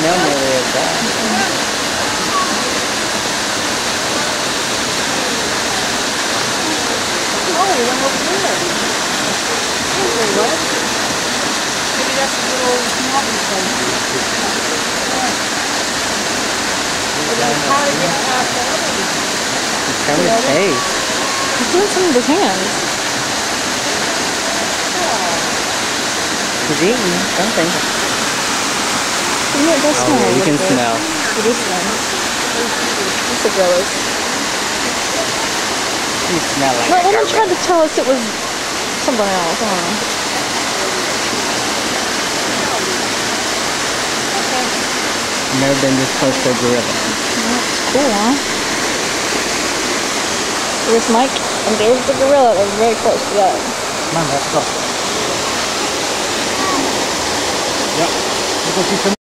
smell nearly as bad. Oh, we went over there. Wait, what? Maybe that's a little smoking place. But then how to get past the other one? He's trying his face. He's doing some with his hands. He's eating something. Yeah, it does smell. Oh yeah, you can smell. It is smell. It's the gorillas. You smell like That woman garbage. tried to tell us it was something else. I don't know. Never been this close to a gorilla. That's cool, huh? There's Mike, and there's the gorilla that was very close to that. Come on, let's go. Yep. Let's go see some.